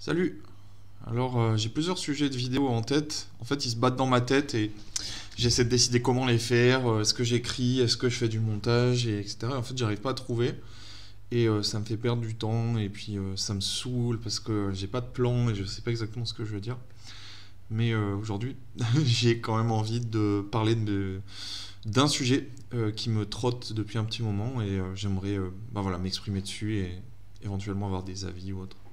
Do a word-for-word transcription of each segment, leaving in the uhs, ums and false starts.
Salut! Alors, euh, j'ai plusieurs sujets de vidéos en tête. En fait, ils se battent dans ma tête et j'essaie de décider comment les faire. euh, Est-ce que j'écris? Est-ce que je fais du montage? Et etc. Et en fait, j'arrive pas à trouver. Et euh, ça me fait perdre du temps. Et puis, euh, ça me saoule parce que j'ai pas de plan et je sais pas exactement ce que je veux dire. Mais euh, aujourd'hui, j'ai quand même envie de parler de- d'un sujet euh, qui me trotte depuis un petit moment. Et euh, j'aimerais euh, bah voilà, m'exprimer dessus et éventuellement avoir des avis ou autre.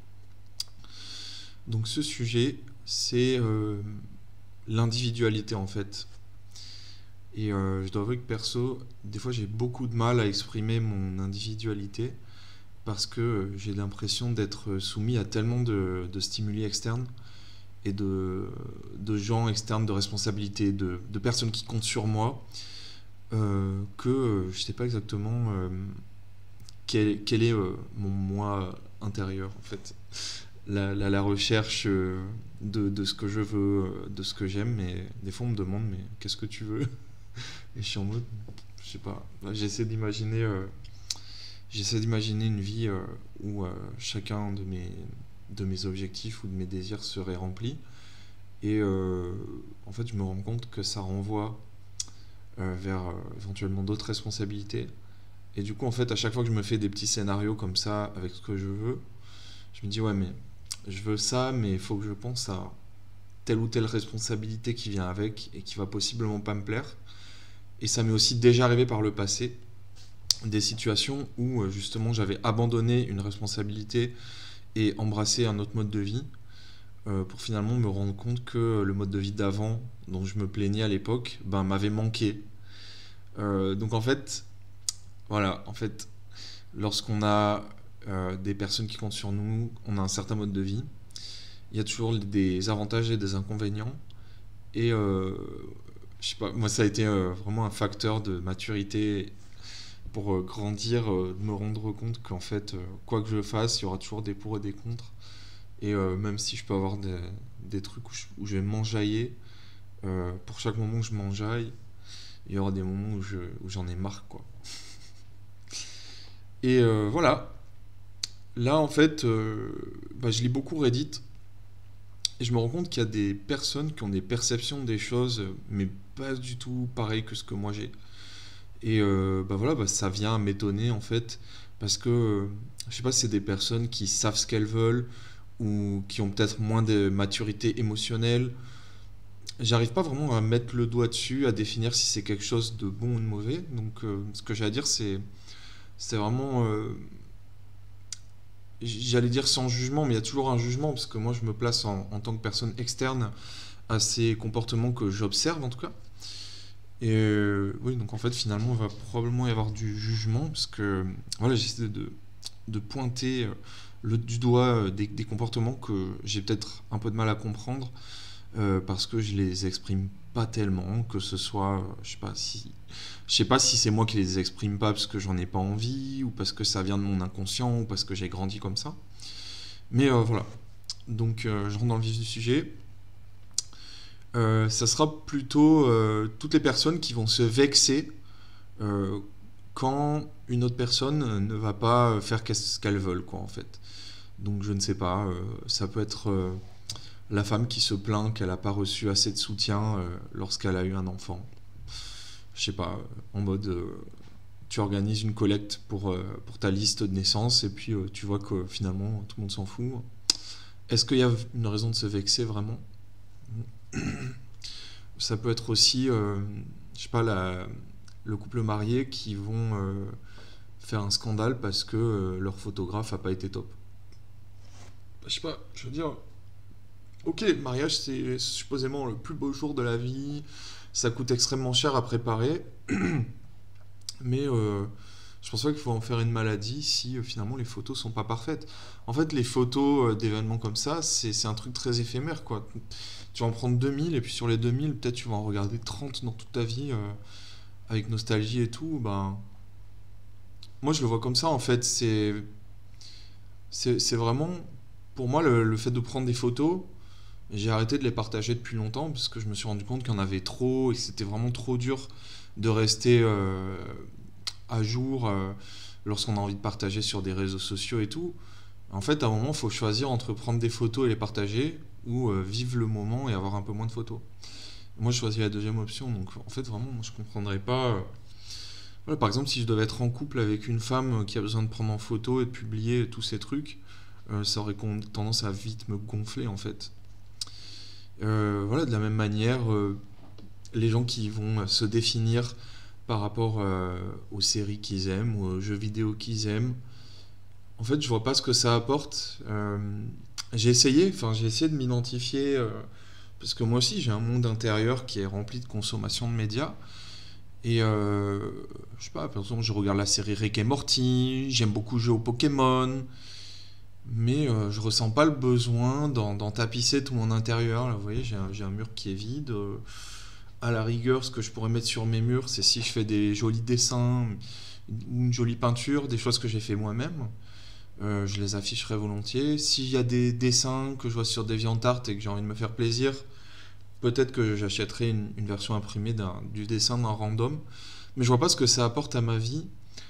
Donc ce sujet, c'est euh, l'individualité en fait. Et euh, je dois avouer que perso, des fois j'ai beaucoup de mal à exprimer mon individualité parce que euh, j'ai l'impression d'être soumis à tellement de, de stimuli externes et de, de gens externes, de responsabilités, de, de personnes qui comptent sur moi, euh, que euh, je sais pas exactement euh, quel, quel est euh, mon moi intérieur en fait. La, la, la recherche euh, de, de ce que je veux, euh, de ce que j'aime, mais des fois on me demande mais qu'est-ce que tu veux? Et je suis en mode, je sais pas, là, j'essaie d'imaginer euh, j'essaie d'imaginer une vie euh, où euh, chacun de mes, de mes objectifs ou de mes désirs serait rempli. Et euh, en fait je me rends compte que ça renvoie euh, vers euh, éventuellement d'autres responsabilités. Et du coup en fait à chaque fois que je me fais des petits scénarios comme ça avec ce que je veux, je me dis ouais mais je veux ça mais il faut que je pense à telle ou telle responsabilité qui vient avec et qui va possiblement pas me plaire. Et ça m'est aussi déjà arrivé par le passé, des situations où euh, justement j'avais abandonné une responsabilité et embrassé un autre mode de vie euh, pour finalement me rendre compte que le mode de vie d'avant, dont je me plaignais à l'époque, ben, m'avait manqué. Euh, donc en fait, voilà, en fait, lorsqu'on a euh, des personnes qui comptent sur nous, on a un certain mode de vie, il y a toujours des avantages et des inconvénients. Et euh, je sais pas, moi ça a été euh, vraiment un facteur de maturité pour euh, grandir, euh, de me rendre compte qu'en fait, euh, quoi que je fasse, il y aura toujours des pour et des contre. Et euh, même si je peux avoir des, des trucs où je, où je vais m'enjailler, euh, pour chaque moment où je m'enjaille, il y aura des moments où je, où j'en ai marre, quoi. Et euh, voilà. Là, en fait, euh, bah, je lis beaucoup Reddit et je me rends compte qu'il y a des personnes qui ont des perceptions des choses, euh, mais pas du tout pareilles que ce que moi j'ai. Et euh, bah voilà, bah ça vient m'étonner en fait, parce que euh, je sais pas si c'est des personnes qui savent ce qu'elles veulent ou qui ont peut-être moins de maturité émotionnelle. J'arrive pas vraiment à mettre le doigt dessus, à définir si c'est quelque chose de bon ou de mauvais. Donc euh, ce que j'ai à dire, c'est c'est vraiment, euh, j'allais dire sans jugement, mais il y a toujours un jugement, parce que moi je me place en, en tant que personne externe à ces comportements que j'observe en tout cas. Et euh, oui, donc en fait, finalement, il va probablement y avoir du jugement, parce que voilà, j'essaie de, de pointer euh, le, du doigt euh, des, des comportements que j'ai peut-être un peu de mal à comprendre, euh, parce que je les exprime pas tellement, que ce soit, euh, je sais pas si, je sais pas si c'est moi qui les exprime pas parce que j'en ai pas envie, ou parce que ça vient de mon inconscient, ou parce que j'ai grandi comme ça. Mais euh, voilà, donc euh, je rentre dans le vif du sujet. Euh, ça sera plutôt euh, toutes les personnes qui vont se vexer euh, quand une autre personne ne va pas faire ce qu'elles veulent, quoi, en fait. Donc, je ne sais pas, euh, ça peut être euh, la femme qui se plaint qu'elle n'a pas reçu assez de soutien euh, lorsqu'elle a eu un enfant. Je sais pas, euh, en mode, euh, tu organises une collecte pour, euh, pour ta liste de naissance et puis euh, tu vois que finalement tout le monde s'en fout. Est-ce qu'il y a une raison de se vexer vraiment? Ça peut être aussi, euh, je sais pas, la, le couple marié qui vont euh, faire un scandale parce que euh, leur photographe a pas été top. Bah, je sais pas, je veux dire, ok, le mariage c'est supposément le plus beau jour de la vie, ça coûte extrêmement cher à préparer, mais euh, je pense pas qu'il faut en faire une maladie si euh, finalement les photos sont pas parfaites. En fait, les photos euh, d'événements comme ça, c'est c'est un truc très éphémère, quoi. Tu vas en prendre deux mille et puis sur les deux mille, peut-être tu vas en regarder trente dans toute ta vie euh, avec nostalgie et tout. Ben, moi je le vois comme ça en fait, c'est c'est c'est vraiment pour moi le, le fait de prendre des photos, j'ai arrêté de les partager depuis longtemps parce que je me suis rendu compte qu'il y en avait trop et que c'était vraiment trop dur de rester euh, à jour euh, lorsqu'on a envie de partager sur des réseaux sociaux et tout. En fait, à un moment, il faut choisir entre prendre des photos et les partager ou euh, vivre le moment et avoir un peu moins de photos. Moi, je choisis la deuxième option. Donc, en fait, vraiment, moi, je ne comprendrais pas. euh, Voilà, par exemple, si je devais être en couple avec une femme euh, qui a besoin de prendre en photo et de publier tous ces trucs, euh, ça aurait con- tendance à vite me gonfler, en fait. Euh, voilà, de la même manière, euh, les gens qui vont euh, se définir par rapport euh, aux séries qu'ils aiment ou aux jeux vidéo qu'ils aiment, en fait, je vois pas ce que ça apporte. Euh, j'ai essayé, enfin, j'ai essayé de m'identifier, euh, parce que moi aussi, j'ai un monde intérieur qui est rempli de consommation de médias. Et euh, je sais pas, par exemple, je regarde la série Rick et Morty, j'aime beaucoup jouer au Pokémon, mais euh, je ressens pas le besoin d'en, d'en tapisser tout mon intérieur. Là, vous voyez, j'ai un, j'ai un mur qui est vide. euh, à la rigueur, ce que je pourrais mettre sur mes murs, c'est si je fais des jolis dessins ou une jolie peinture, des choses que j'ai fait moi-même. Euh, je les afficherai volontiers. S'il y a des dessins que je vois sur DeviantArt et que j'ai envie de me faire plaisir, peut-être que j'achèterai une, une version imprimée d'un, du dessin d'un random. Mais je vois pas ce que ça apporte à ma vie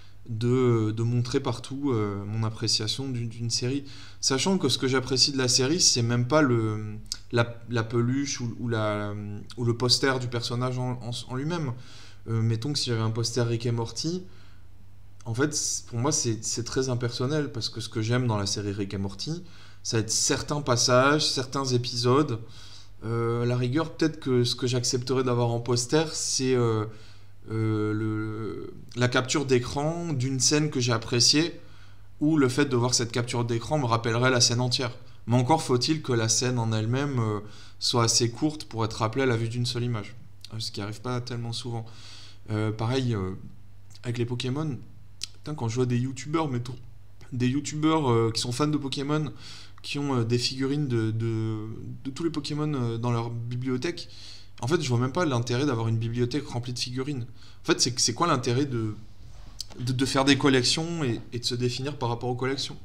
de, de montrer partout euh, mon appréciation d'une, d'une série. Sachant que ce que j'apprécie de la série, c'est même pas le, la, la peluche ou, ou, la, ou le poster du personnage en, en, en lui-même. Euh, mettons que si j'avais un poster Rick et Morty, en fait, c- pour moi, c'est c'est très impersonnel parce que ce que j'aime dans la série Rick et Morty, ça va être certains passages, certains épisodes. Euh, à la rigueur, peut-être que ce que j'accepterais d'avoir en poster, c'est euh, euh, le, la capture d'écran d'une scène que j'ai appréciée, ou le fait de voir cette capture d'écran me rappellerait la scène entière. Mais encore faut-il que la scène en elle-même euh, soit assez courte pour être rappelée à la vue d'une seule image. Euh, Ce qui n'arrive pas tellement souvent. Euh, pareil, euh, avec les Pokémon, putain, quand je vois des youtubeurs, mettons, des youtubeurs euh, qui sont fans de Pokémon, qui ont euh, des figurines de, de, de tous les Pokémon euh, dans leur bibliothèque, en fait, je vois même pas l'intérêt d'avoir une bibliothèque remplie de figurines. En fait, c'est c'est quoi l'intérêt de, de, de faire des collections et, et de se définir par rapport aux collections?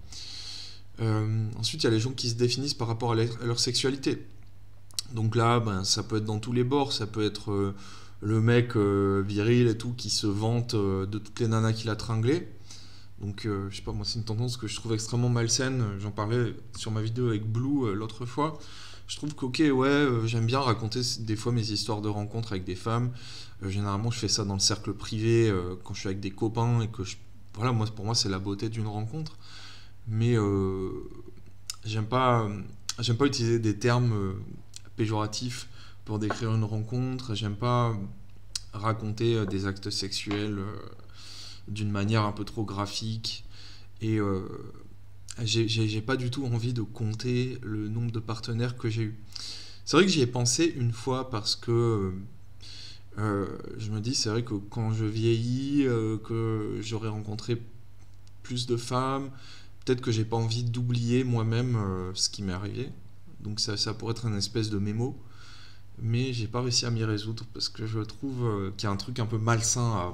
Euh, ensuite, il y a les gens qui se définissent par rapport à, leur à leur sexualité. Donc là, ben, ça peut être dans tous les bords, ça peut être euh, le mec euh, viril et tout qui se vante euh, de toutes les nanas qu'il a tringlées. Donc, euh, je sais pas, moi, c'est une tendance que je trouve extrêmement malsaine. J'en parlais sur ma vidéo avec Blue euh, l'autre fois. Je trouve que, ok, ouais, euh, j'aime bien raconter s- des fois mes histoires de rencontres avec des femmes. Euh, généralement, je fais ça dans le cercle privé, euh, quand je suis avec des copains et que je. Voilà, moi, pour moi, c'est la beauté d'une rencontre. Mais euh, j'aime pas, j'aime pas utiliser des termes euh, péjoratifs pour décrire une rencontre. J'aime pas raconter euh, des actes sexuels euh, d'une manière un peu trop graphique. Et euh, j'ai j'ai- j'ai pas du tout envie de compter le nombre de partenaires que j'ai eu. C'est vrai que j'y ai pensé une fois parce que euh, je me dis, c'est vrai que quand je vieillis, euh, que j'aurai rencontré plus de femmes, peut-être que j'ai pas envie d'oublier moi-même euh, ce qui m'est arrivé. Donc ça, ça pourrait être une espèce de mémo. Mais j'ai pas réussi à m'y résoudre parce que je trouve euh, qu'il y a un truc un peu malsain à,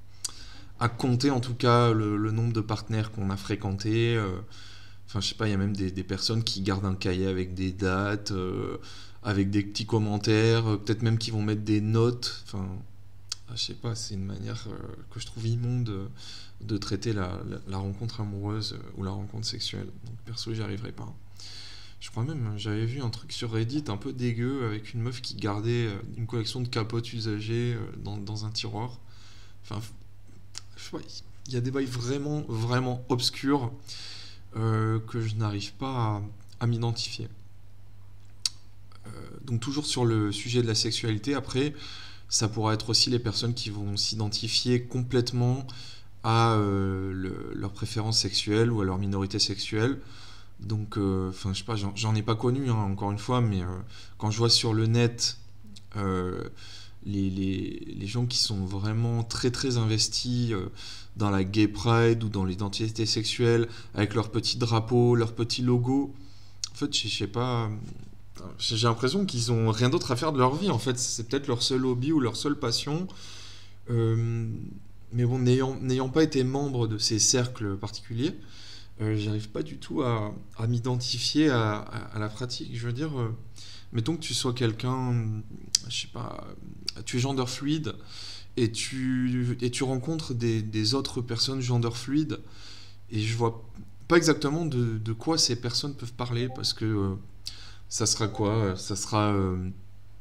à compter en tout cas le, le nombre de partenaires qu'on a fréquentés. euh, Enfin, je sais pas, il y a même des, des personnes qui gardent un cahier avec des dates, euh, avec des petits commentaires, euh, peut-être même qui vont mettre des notes. Enfin, ah, je sais pas, c'est une manière euh, que je trouve immonde euh, de traiter la, la- la rencontre amoureuse euh, ou la rencontre sexuelle. Donc, perso, j'y arriverai pas. Je crois même, j'avais vu un truc sur Reddit un peu dégueu avec une meuf qui gardait euh, une collection de capotes usagées euh, dans, dans un tiroir. Enfin, je sais pas, il y a des bails vraiment, vraiment obscurs euh, que je n'arrive pas à, à m'identifier. Euh, donc toujours sur le sujet de la sexualité, après, ça pourra être aussi les personnes qui vont s'identifier complètement à euh, le- leur préférence sexuelle ou à leur minorité sexuelle. Donc, euh, enfin, je sais pas, j'en j'en ai pas connu, hein, encore une fois, mais euh, quand je vois sur le net euh, les, les, les gens qui sont vraiment très très investis euh, dans la gay pride ou dans l'identité sexuelle, avec leur petit drapeau, leur petit logo, en fait, je je sais pas, j'ai j'ai l'impression qu'ils ont rien d'autre à faire de leur vie, en fait, c'est peut-être leur seul hobby ou leur seule passion. Euh, mais bon, n'ayant n'ayant pas été membre de ces cercles particuliers, euh, j'arrive pas du tout à, à m'identifier à, à- à la pratique. Je veux dire, euh, mettons que tu sois quelqu'un, je sais pas, tu es gender fluide et tu, et tu rencontres des, des autres personnes gender fluides et je vois pas exactement de, de quoi ces personnes peuvent parler, parce que euh, ça sera quoi? Ça sera euh,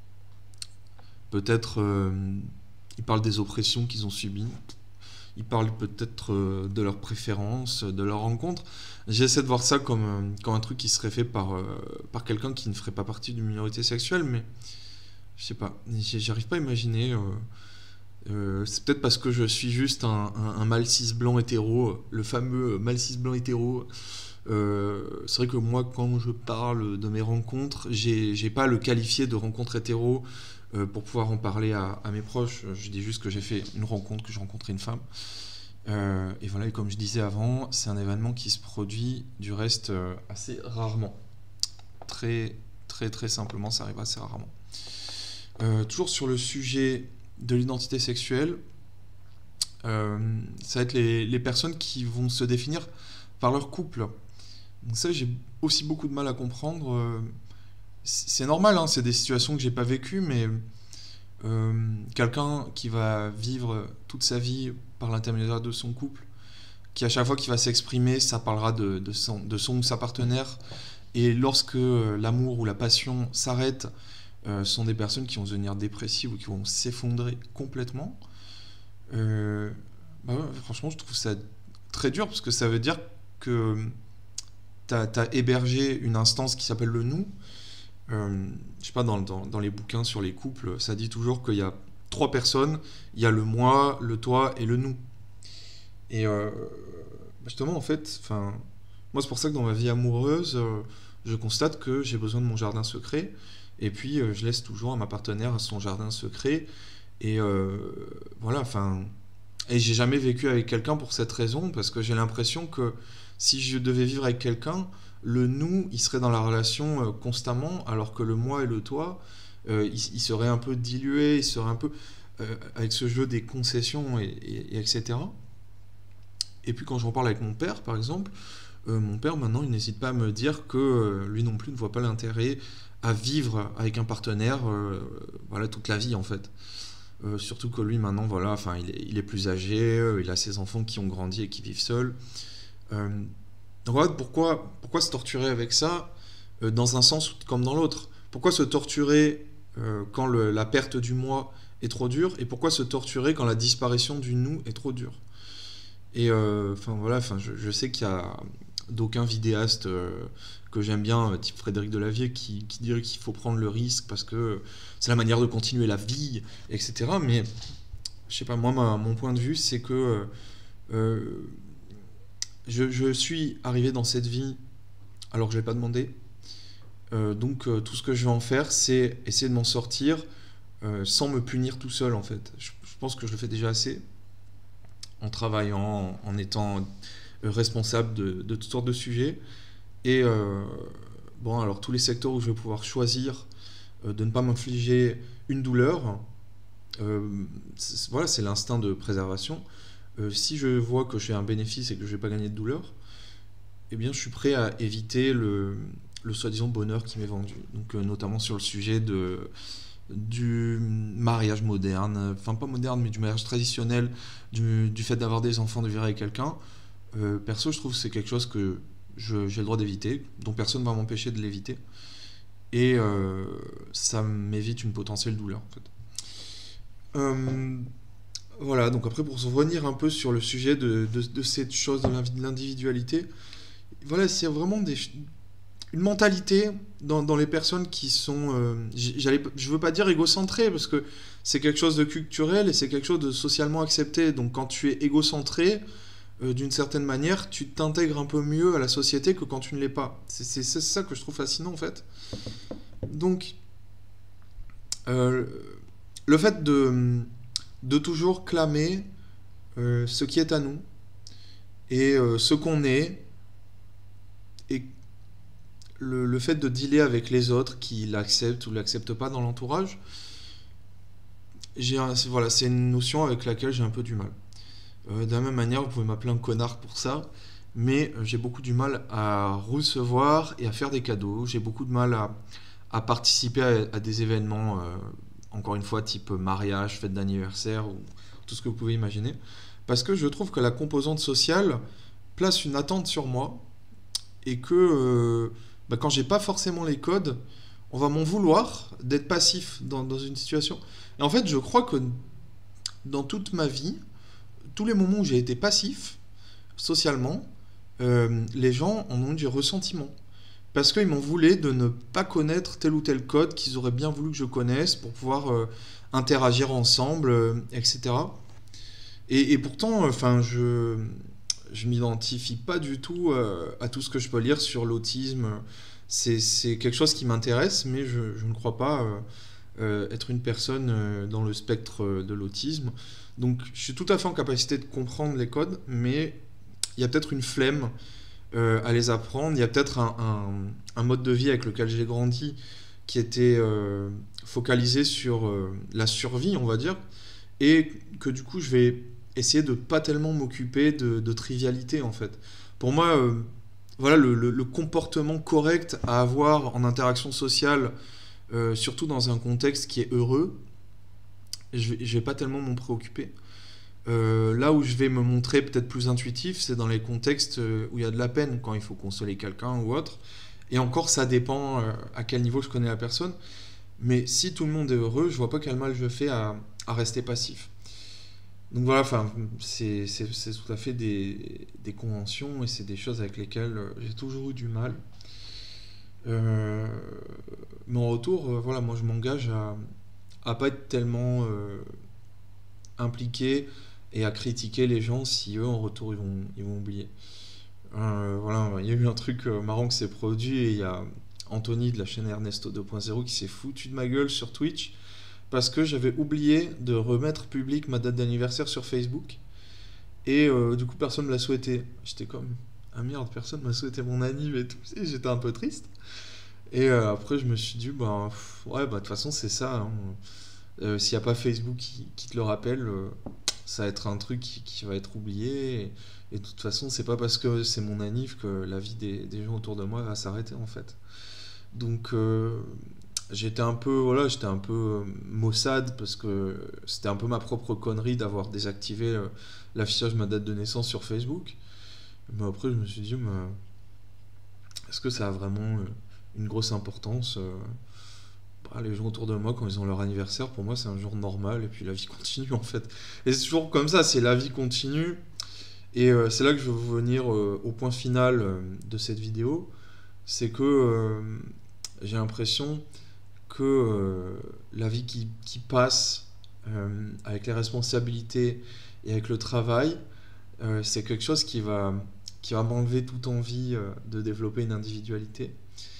peut-être... euh, ils parlent des oppressions qu'ils ont subies. Ils parlent peut-être euh, de leurs préférences, de leurs rencontres. J'essaie de voir ça comme, euh, comme un truc qui serait fait par, euh, par quelqu'un qui ne ferait pas partie d'une minorité sexuelle, mais je sais pas, J- j'arrive pas à imaginer. euh, euh, c'est peut-être parce que je suis juste un, un, un mâle cis blanc hétéro, le fameux mâle cis blanc hétéro. Euh, c'est vrai que moi, quand je parle de mes rencontres, j'ai j'ai pas à le qualifier de rencontre hétéro euh, pour pouvoir en parler à, à mes proches. Je dis juste que j'ai fait une rencontre, que j'ai rencontré une femme. Euh, et voilà, et comme je disais avant, c'est un événement qui se produit du reste euh, assez rarement. Très, très, très simplement, ça arrive assez rarement. Euh, toujours sur le sujet de l'identité sexuelle, euh, ça va être les, les personnes qui vont se définir par leur couple. Donc ça, j'ai aussi beaucoup de mal à comprendre. Euh, c'est normal, hein, c'est des situations que j'ai pas vécues, mais euh, quelqu'un qui va vivre toute sa vie par l'intermédiaire de son couple, qui à chaque fois qu'il va s'exprimer, ça parlera de, de, son, de son ou sa partenaire, et lorsque euh, l'amour ou la passion s'arrête, euh, sont des personnes qui vont devenir dépressives ou qui vont s'effondrer complètement. Euh, bah ouais, franchement, je trouve ça très dur, parce que ça veut dire que tu as hébergé une instance qui s'appelle le nous. Euh, je sais pas, dans, dans, dans les bouquins sur les couples, ça dit toujours qu'il y a trois personnes, il y a le moi, le toi et le nous. Et euh, justement, en fait, enfin, moi c'est pour ça que dans ma vie amoureuse, euh, je constate que j'ai besoin de mon jardin secret, et puis euh, je laisse toujours à ma partenaire son jardin secret, et euh, voilà, enfin, et j'ai jamais vécu avec quelqu'un pour cette raison, parce que j'ai l'impression que si je devais vivre avec quelqu'un, le nous, il serait dans la relation euh, constamment, alors que le moi et le toi, euh, il, il serait un peu dilué, il serait un peu euh, avec ce jeu des concessions, et, et- et etc. Et puis quand j'en parle avec mon père, par exemple, euh, mon père maintenant, il n'hésite pas à me dire que euh, lui non plus ne voit pas l'intérêt à vivre avec un partenaire, euh, voilà, toute la vie en fait. Euh, surtout que lui maintenant, voilà, enfin, il est, il est plus âgé, euh, il a ses enfants qui ont grandi et qui vivent seuls. Euh, donc voilà, pourquoi, pourquoi se torturer avec ça, euh, dans un sens comme dans l'autre? Pourquoi se torturer euh, quand le- la perte du moi est trop dure, et pourquoi se torturer quand la disparition du nous est trop dure? Et euh, enfin voilà, enfin, je, je sais qu'il y a d'aucuns vidéastes euh, que j'aime bien, euh, type Frédéric Delavier, qui, qui dirait qu'il faut prendre le risque parce que c'est la manière de continuer la vie, et cetera. Mais je sais pas, moi, ma- mon point de vue, c'est que euh, euh, je, je suis arrivé dans cette vie alors que je l'ai pas demandé. Euh, donc euh, tout ce que je vais en faire, c'est essayer de m'en sortir euh, sans me punir tout seul en fait. Je, je pense que je le fais déjà assez en travaillant, en, en étant euh, responsable de, de toutes sortes de sujets. Et euh, bon, alors tous les secteurs où je vais pouvoir choisir euh, de ne pas m'infliger une douleur, euh, c'est- voilà, c'est l'instinct de préservation. Euh, si je vois que j'ai un bénéfice et que je ne vais pas gagner de douleur, eh bien, je suis prêt à éviter le, le soi-disant bonheur qui m'est vendu. Donc, euh, notamment sur le sujet de, du mariage moderne, enfin pas moderne, mais du mariage traditionnel, du, du fait d'avoir des enfants, de vivre avec quelqu'un. Euh, perso, je trouve que c'est quelque chose que je- j'ai le droit d'éviter, dont personne ne va m'empêcher de l'éviter. Et euh, ça m'évite une potentielle douleur, en fait. Euh, voilà, donc après, pour revenir un peu sur le sujet de, de, de cette chose de l'invi- de l'individualité, voilà, c'est vraiment des, une mentalité dans, dans les personnes qui sont, euh, j- j'allais, je veux pas dire égocentrées, parce que c'est quelque chose de culturel et c'est quelque chose de socialement accepté. Donc quand tu es égocentré, euh, d'une certaine manière, tu t'intègres un peu mieux à la société que quand tu ne l'es pas. C'est c'est- c'est ça que je trouve fascinant en fait. Donc, euh, le fait de, de toujours clamer euh, ce qui est à nous et euh, ce qu'on est, et le, le fait de dealer avec les autres qui l'acceptent ou l'acceptent pas dans l'entourage, j'ai un- c'est- voilà, c'est une notion avec laquelle j'ai un peu du mal. Euh, de la même manière, vous pouvez m'appeler un connard pour ça, mais euh, j'ai beaucoup du mal à recevoir et à faire des cadeaux. J'ai beaucoup de mal à, à participer à, à des événements, euh, encore une fois, type mariage, fête d'anniversaire ou tout ce que vous pouvez imaginer. Parce que je trouve que la composante sociale place une attente sur moi, et que euh, bah, quand j'ai pas forcément les codes, on va m'en vouloir d'être passif dans, dans une situation. Et en fait, je crois que dans toute ma vie, tous les moments où j'ai été passif, socialement, euh, les gens en ont eu du ressentiment. Parce qu'ils m'en voulaient de ne pas connaître tel ou tel code qu'ils auraient bien voulu que je connaisse pour pouvoir euh, interagir ensemble, euh, et cetera. Et, et pourtant, enfin, je je m'identifie pas du tout euh, à tout ce que je peux lire sur l'autisme. C'est, c'est quelque chose qui m'intéresse, mais je, je ne crois pas euh, euh, être une personne euh, dans le spectre de l'autisme. Donc je suis tout à fait en capacité de comprendre les codes, mais il y a peut-être une flemme euh, à les apprendre. Il y a peut-être un, un- un mode de vie avec lequel j'ai grandi qui était euh, focalisé sur euh, la survie, on va dire, et que du coup je vais essayer de pas tellement m'occuper de, de trivialité en fait. Pour moi, euh, voilà le, le- le comportement correct à avoir en interaction sociale, euh, surtout dans un contexte qui est heureux, je vais, je vais pas tellement m'en préoccuper. Euh, là où je vais me montrer peut-être plus intuitif, c'est dans les contextes euh, où il y a de la peine, quand il faut consoler quelqu'un ou autre. Et encore, ça dépend euh, à quel niveau je connais la personne. Mais si tout le monde est heureux, je vois pas quel mal je fais à, à rester passif. Donc voilà, enfin, c'est c'est- c'est tout à fait des, des conventions et c'est des choses avec lesquelles euh, j'ai toujours eu du mal. Euh, mais en retour, euh, voilà, moi je m'engage à, à pas être tellement euh, impliqué et à critiquer les gens si eux en retour ils vont, ils vont oublier. Euh, voilà, il y a eu un truc euh, marrant qui s'est produit et il y a Anthony de la chaîne Ernesto deux point zéro qui s'est foutu de ma gueule sur Twitch parce que j'avais oublié de remettre public ma date d'anniversaire sur Facebook et euh, du coup personne me l'a souhaité. J'étais comme ah merde, personne m'a souhaité mon anniv et tout, et j'étais un peu triste. Et euh, après je me suis dit bah pff, ouais bah de toute façon c'est ça, hein. Euh, s'il n'y a pas Facebook qui, qui te le rappelle, euh, ça va être un truc qui, qui va être oublié. Et, et de toute façon, c'est pas parce que c'est mon anniv que la vie des, des gens autour de moi va s'arrêter en fait. Donc euh, j'étais un peu, voilà, j'étais un peu euh, maussade parce que c'était un peu ma propre connerie d'avoir désactivé euh, l'affichage de ma date de naissance sur Facebook. Mais après, je me suis dit, mais, est-ce que ça a vraiment euh, une grosse importance euh, bah, les gens autour de moi, quand ils ont leur anniversaire, pour moi, c'est un jour normal et puis la vie continue en fait. Et c'est toujours comme ça, c'est la vie continue. Et euh, c'est là que je veux venir euh, au point final euh, de cette vidéo. C'est que euh, j'ai l'impression que euh, la vie qui, qui passe euh, avec les responsabilités et avec le travail, euh, c'est quelque chose qui va, qui va m'enlever toute envie euh, de développer une individualité.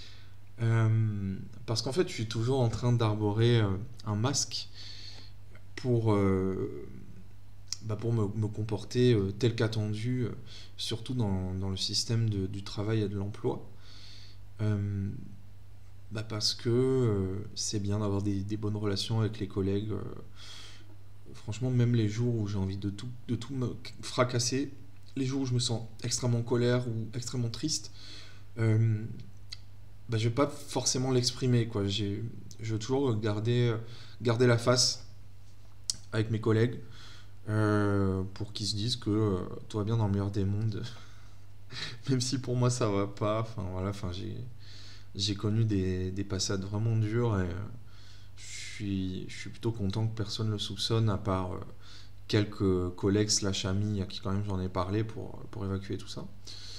Euh, parce qu'en fait, je suis toujours en train d'arborer euh, un masque pour, euh, bah, pour me, me comporter euh, tel qu'attendu, euh, surtout dans, dans le système de- du travail et de l'emploi. Euh, bah, parce que euh, c'est bien d'avoir des, des bonnes relations avec les collègues. euh. Franchement, même les jours où j'ai envie de tout, de tout me fracasser, les jours où je me sens extrêmement en colère ou extrêmement triste, euh, bah, je vais pas forcément l'exprimer, quoi. J'ai, je veux toujours garder, garder la face avec mes collègues euh, pour qu'ils se disent que euh, tout va bien dans le meilleur des mondes, même si pour moi ça va pas. Enfin voilà, enfin j'ai, j'ai connu des, des passades vraiment dures et euh, je suis, je suis plutôt content que personne le soupçonne à part euh, quelques collègues slash amis à qui quand même j'en ai parlé pour, pour évacuer tout ça.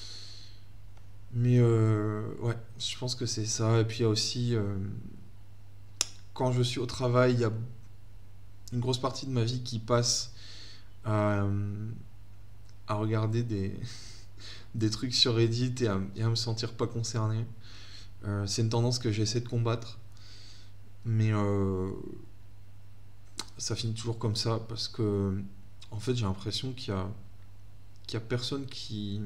Mais euh, ouais, je pense que c'est ça. Et puis il y a aussi, euh, quand je suis au travail, il y a une grosse partie de ma vie qui passe à, euh, à regarder des, des trucs sur Reddit et à, et à me sentir pas concerné. Euh, c'est une tendance que j'essaie de combattre, mais euh, ça finit toujours comme ça parce que, en fait, j'ai l'impression qu'il y a, qu'il y a personne qui.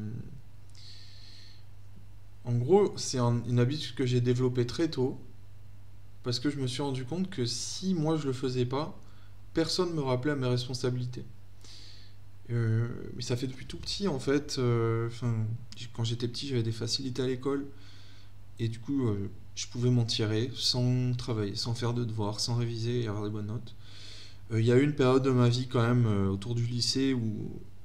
En gros, c'est un- une habitude que j'ai développée très tôt parce que je me suis rendu compte que si moi je le faisais pas, personne me rappelait à mes responsabilités. Euh, mais ça fait depuis tout petit en fait. euh, 'fin, j- quand j'étais petit, j'avais des facilités à l'école et du coup, euh, je pouvais m'en tirer sans travailler, sans faire de devoirs, sans réviser et avoir des bonnes notes. Euh, Il y a eu une période de ma vie quand même euh, autour du lycée où,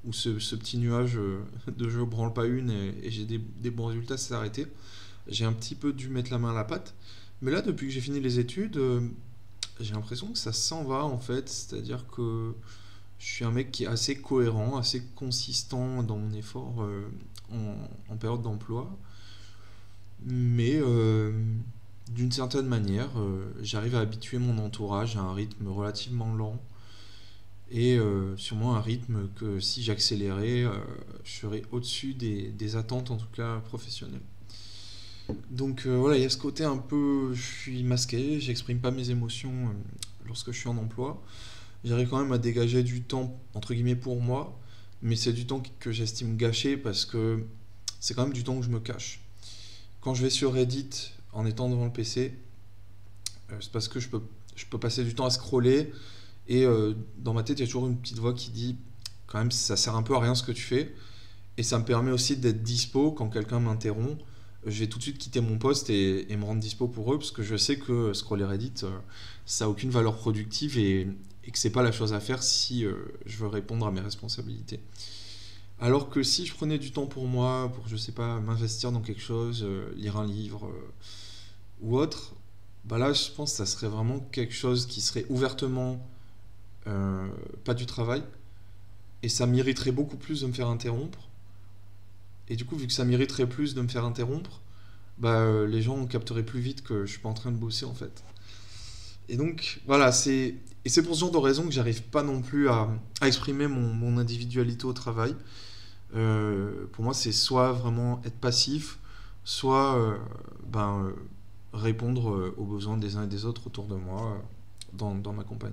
où ce, ce petit nuage euh, de je branle pas une et, et j'ai des, des bons résultats, ça s'est arrêté. J'ai un petit peu dû mettre la main à la pâte. Mais là, depuis que j'ai fini les études, euh, j'ai l'impression que ça s'en va en fait. C'est-à-dire que je suis un mec qui est assez cohérent, assez consistant dans mon effort euh, en, en période d'emploi. Mais euh, d'une certaine manière, euh, j'arrive à habituer mon entourage à un rythme relativement lent. Et euh, sûrement un rythme que si j'accélérais, euh, je serais au-dessus des, des attentes, en tout cas professionnelles. Donc euh, voilà, il y a ce côté un peu, je suis masqué, j'exprime pas mes émotions euh, lorsque je suis en emploi. J'arrive quand même à dégager du temps, entre guillemets, pour moi, mais c'est du temps que j'estime gâché parce que c'est quand même du temps que je me cache. Quand je vais sur Reddit en étant devant le P C, euh, c'est parce que je peux, je peux passer du temps à scroller et euh, dans ma tête, il y a toujours une petite voix qui dit quand même, ça sert un peu à rien ce que tu fais. Et ça me permet aussi d'être dispo quand quelqu'un m'interrompt. Je vais tout de suite quitter mon poste et, et me rendre dispo pour eux parce que je sais que scroller Reddit, euh, ça n'a aucune valeur productive et, et que c'est pas la chose à faire si euh, je veux répondre à mes responsabilités. Alors que si je prenais du temps pour moi, pour je sais pas, m'investir dans quelque chose, euh, lire un livre euh, ou autre, bah là je pense que ça serait vraiment quelque chose qui serait ouvertement euh, pas du travail et ça m'irriterait beaucoup plus de me faire interrompre. Et du coup, vu que ça m'irriterait plus de me faire interrompre, bah, euh, les gens capteraient plus vite que je suis pas en train de bosser en fait. Et donc, voilà, c'est et c'est pour ce genre de raison que j'arrive pas non plus à, à exprimer mon, mon individualité au travail. Euh, pour moi, c'est soit vraiment être passif, soit euh, ben, euh, répondre euh, aux besoins des uns et des autres autour de moi euh, dans, dans ma compagnie.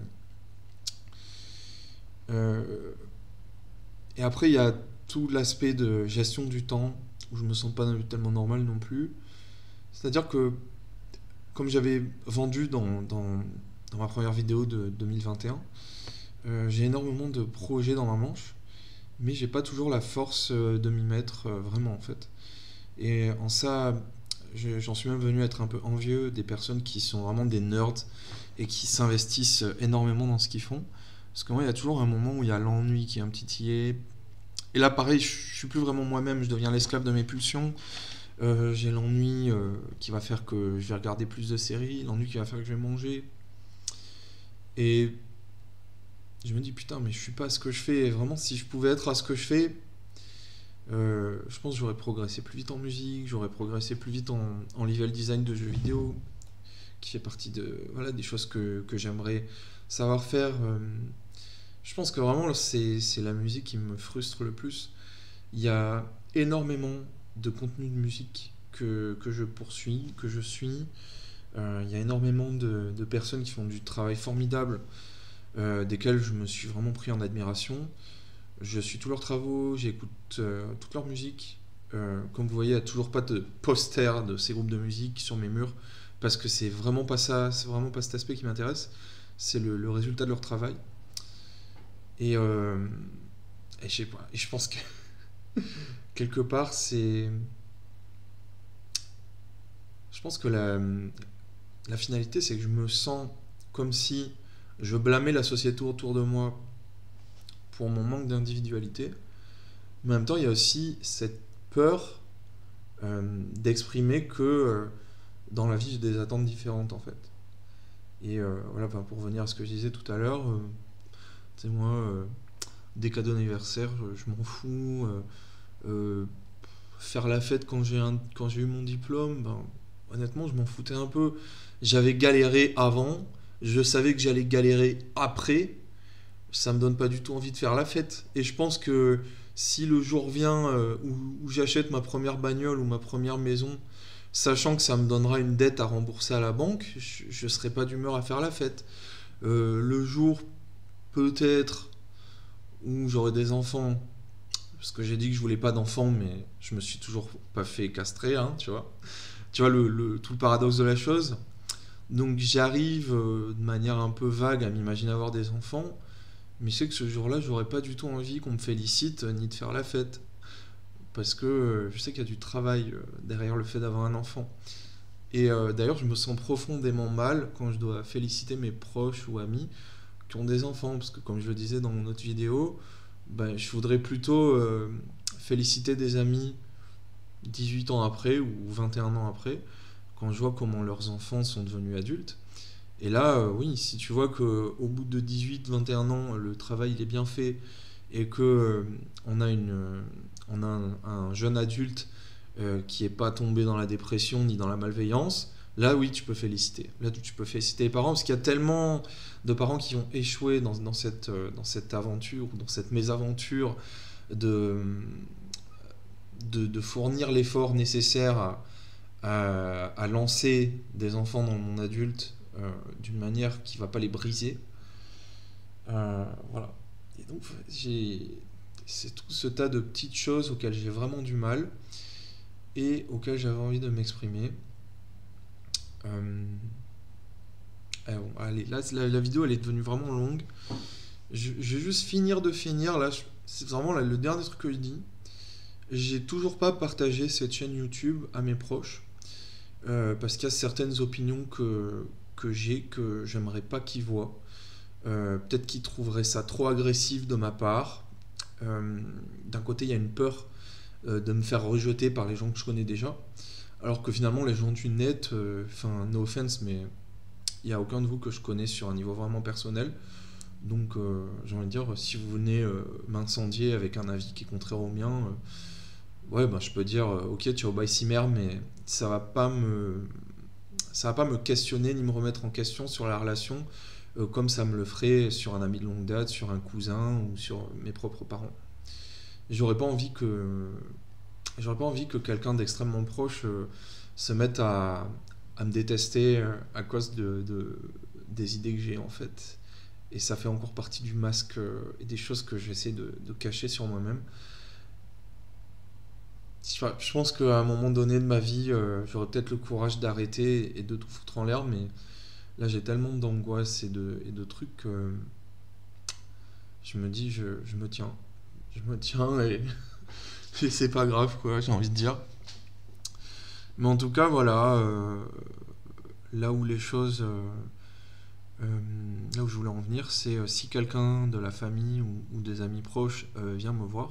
Euh, et après, il y a tout l'aspect de gestion du temps où je me sens pas tellement normal non plus. C'est-à-dire que comme j'avais vendu dans, dans, dans ma première vidéo de deux mille vingt et un, euh, j'ai énormément de projets dans ma manche, mais j'ai pas toujours la force euh, de m'y mettre euh, vraiment en fait. Et en ça, je- j'en suis même venu à être un peu envieux des personnes qui sont vraiment des nerds et qui s'investissent énormément dans ce qu'ils font. Parce que moi, il y a toujours un moment où il y a l'ennui qui est un petit titillé. Et là, pareil, je je suis plus vraiment moi-même, je deviens l'esclave de mes pulsions. Euh, j'ai l'ennui euh, qui va faire que je vais regarder plus de séries, l'ennui qui va faire que je vais manger. Et je me dis, putain, mais je suis pas à ce que je fais. Et vraiment, si je pouvais être à ce que je fais, euh, je pense que j'aurais progressé plus vite en musique, j'aurais progressé plus vite en, en level design de jeux vidéo, qui fait partie de, voilà, des choses que, que j'aimerais savoir faire. Euh, je pense que vraiment, c'est, c'est la musique qui me frustre le plus. Il y a énormément de contenu de musique que, que je poursuis, que je suis. Euh, il y a énormément de, de personnes qui font du travail formidable, euh, desquelles je me suis vraiment pris en admiration. Je suis tous leurs travaux, j'écoute euh, toute leur musique. Euh, comme vous voyez, il n'y a toujours pas de poster de ces groupes de musique sur mes murs, parce que c'est vraiment pas ça, c'est vraiment pas cet aspect qui m'intéresse. C'est le, le résultat de leur travail. Et, euh, et je sais pas, et je pense que quelque part, c'est. Je pense que la, la finalité, c'est que je me sens comme si je blâmais la société autour de moi pour mon manque d'individualité. Mais en même temps, il y a aussi cette peur euh, d'exprimer que euh, dans la vie, j'ai des attentes différentes en fait. Et euh, voilà, enfin, pour revenir à ce que je disais tout à l'heure, euh, tu sais, moi, euh, des cadeaux d'anniversaire, je, je m'en fous. Euh, euh, faire la fête quand j'ai un, quand j'ai eu mon diplôme, ben, honnêtement, je m'en foutais un peu. J'avais galéré avant, je savais que j'allais galérer après. Ça me donne pas du tout envie de faire la fête. Et je pense que si le jour vient euh, où, où j'achète ma première bagnole ou ma première maison, sachant que ça me donnera une dette à rembourser à la banque, je, je serai pas d'humeur à faire la fête. Euh, le jour peut-être où j'aurai des enfants, parce que j'ai dit que je voulais pas d'enfants, mais je me suis toujours pas fait castrer, hein, tu vois. Tu vois le, le- tout le paradoxe de la chose. Donc j'arrive euh, de manière un peu vague à m'imaginer avoir des enfants, mais je sais que ce jour-là, j'aurais pas du tout envie qu'on me félicite euh, ni de faire la fête. Parce que euh, je sais qu'il y a du travail euh, derrière le fait d'avoir un enfant. Et euh, d'ailleurs, je me sens profondément mal quand je dois féliciter mes proches ou amis qui ont des enfants. Parce que comme je le disais dans mon autre vidéo, ben, je voudrais plutôt euh, féliciter des amis dix-huit ans après ou vingt et un ans après, quand je vois comment leurs enfants sont devenus adultes. Et là, euh, oui, si tu vois qu'au bout de dix-huit vingt et un ans, le travail il est bien fait et que euh, on a, une, euh, on a un, un jeune adulte euh, qui n'est pas tombé dans la dépression ni dans la malveillance, là oui, tu peux féliciter. Là, tu peux féliciter les parents parce qu'il y a tellement de parents qui ont échoué dans, dans, cette, euh, dans cette aventure, dans cette mésaventure de, de, de fournir l'effort nécessaire à, à, à lancer des enfants dans le monde adulte euh, d'une manière qui ne va pas les briser. Euh, voilà. Et donc, j'ai... c'est tout ce tas de petites choses auxquelles j'ai vraiment du mal et auxquelles j'avais envie de m'exprimer. Euh... Ah bon, allez, là, la, la vidéo, elle est devenue vraiment longue. Je, je vais juste finir de finir. Là, je... c'est vraiment là, le dernier truc que je dis. J'ai toujours pas partagé cette chaîne YouTube à mes proches. Euh, parce qu'il y a certaines opinions que, que j'ai que j'aimerais pas qu'ils voient. Euh, peut-être qu'ils trouveraient ça trop agressif de ma part. Euh, d'un côté, il y a une peur euh, de me faire rejeter par les gens que je connais déjà. Alors que finalement, les gens du net, enfin, euh, no offense, mais il n'y a aucun de vous que je connais sur un niveau vraiment personnel. Donc, euh, j'ai envie de dire, si vous venez euh, m'incendier avec un avis qui est contraire au mien, euh, ouais, ben, je peux dire, euh, ok, tu es au bail cimer, mais ça va pas me, ça va pas me questionner ni me remettre en question sur la relation, euh, comme ça me le ferait sur un ami de longue date, sur un cousin ou sur mes propres parents. J'aurais pas envie que, j'aurais pas envie que quelqu'un d'extrêmement proche euh, se mette à, à me détester euh, à cause de, de, des idées que j'ai en fait. Et ça fait encore partie du masque euh, et des choses que j'essaie de, de cacher sur moi-même. Je pense qu'à un moment donné de ma vie, euh, j'aurais peut-être le courage d'arrêter et de tout foutre en l'air, mais là j'ai tellement d'angoisse et de, et de trucs que je me dis, je, je me tiens. Je me tiens et, et c'est pas grave, quoi, j'ai envie de dire. Mais en tout cas, voilà, euh, là où les choses. Euh, euh, là où je voulais en venir, c'est euh, si quelqu'un de la famille ou, ou des amis proches euh, vient me voir.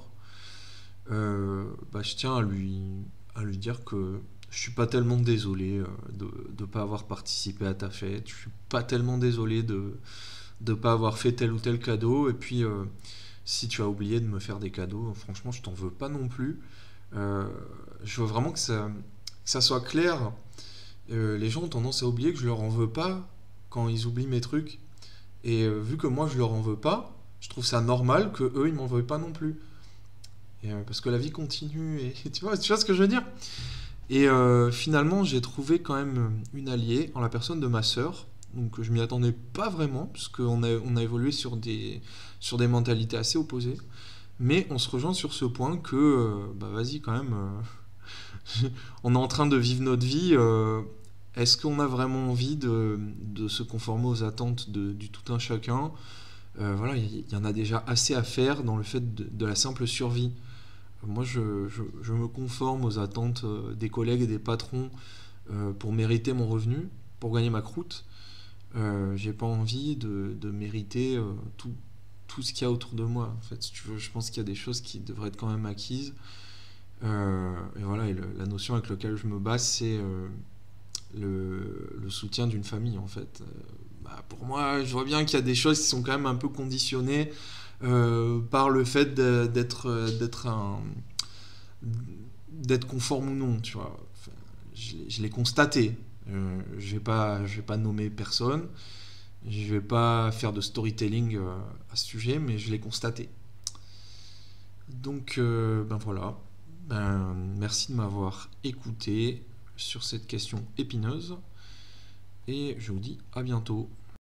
Euh, bah, je tiens à lui, à lui dire que je suis pas tellement désolé euh, de ne pas avoir participé à ta fête, je suis pas tellement désolé de ne pas avoir fait tel ou tel cadeau, et puis euh, si tu as oublié de me faire des cadeaux, franchement je t'en veux pas non plus. Euh, je veux vraiment que ça, que ça soit clair. Euh, les gens ont tendance à oublier que je leur en veux pas quand ils oublient mes trucs, et euh, vu que moi je leur en veux pas, je trouve ça normal que eux ils m'en veulent pas non plus. Et, euh, parce que la vie continue, et tu vois, tu vois ce que je veux dire. Et euh, finalement, j'ai trouvé quand même une alliée en la personne de ma sœur. Donc je m'y attendais pas vraiment, parce qu'on a, on a évolué sur des, sur des mentalités assez opposées. Mais on se rejoint sur ce point que, euh, bah vas-y quand même, euh, on est en train de vivre notre vie. Euh, est-ce qu'on a vraiment envie de, de se conformer aux attentes de, du tout un chacun? euh, Voilà, il y, y en a déjà assez à faire dans le fait de, de la simple survie. Moi, je, je, je me conforme aux attentes des collègues et des patrons euh, pour mériter mon revenu, pour gagner ma croûte. Euh, j'ai pas envie de, de mériter euh, tout, tout ce qu'il y a autour de moi. En fait, si tu veux, je pense qu'il y a des choses qui devraient être quand même acquises. Euh, et voilà, et le, la notion avec laquelle je me base, c'est euh, le, le soutien d'une famille, en fait. Euh, bah, pour moi, je vois bien qu'il y a des choses qui sont quand même un peu conditionnées Euh, par le fait de, d'être d'être un d'être conforme ou non, tu vois. Enfin, je, je l'ai constaté. Euh, je vais pas je vais pas nommer personne, je vais pas faire de storytelling euh, à ce sujet, mais je l'ai constaté. Donc euh, ben voilà. Ben, merci de m'avoir écouté sur cette question épineuse et je vous dis à bientôt.